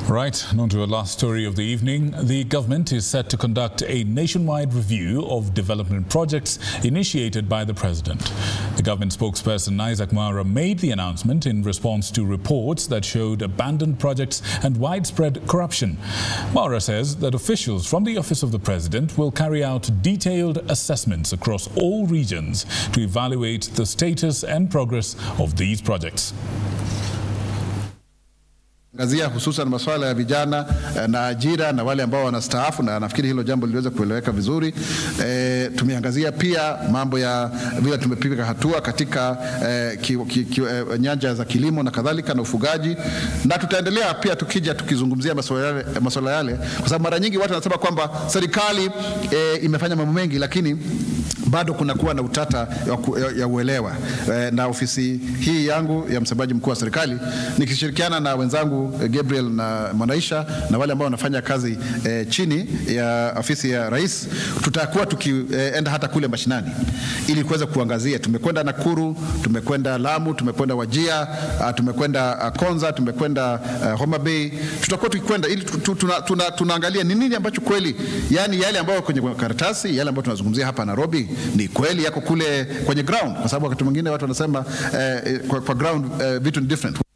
Right, on to our last story of the evening. The government is set to conduct a nationwide review of development projects initiated by the president. The government spokesperson Isaac Mwaura made the announcement in response to reports that showed abandoned projects and widespread corruption. Mwaura says that officials from the office of the president will carry out detailed assessments across all regions to evaluate the status and progress of these projects. Angazia hususan masuala ya vijana na ajira na wale ambao wanastaafu, na nafikiri hilo jambo liweze kueleweka vizuri. Tumeangazia pia mambo ya vile tumepiga hatua katika nyanja za kilimo na kadhalika na ufugaji, na tutaendelea pia tukizungumzia masuala yale, kwa sababu mara nyingi watu wanasema kwamba serikali imefanya mambo mengi, lakini bado kunakuwa na utata ya uelewa. Na ofisi hii yangu ya msemaji mkuu wa serikali nikishirikiana na wenzangu Gabriel na Mwanaisha na wale ambao wanafanya kazi chini ya ofisi ya rais, tutakuwa tukienda hata kule mashinani ili kuweza kuangazia. Tumekwenda Nakuru, tumekwenda Lamu, tumekwenda Wajia, tumekwenda Konza, tumekwenda Homa Bay. Tutakuwa tukikwenda ili tunaangalia ni nini ambacho kweli, yani yale ambayo kwenye karatasi, yale ambayo tunazungumzia hapa Nairobi ni kweli yako kule kwenye ground, kwa sababu wakati mwingine watu wanasema kwa ground vitu ni different.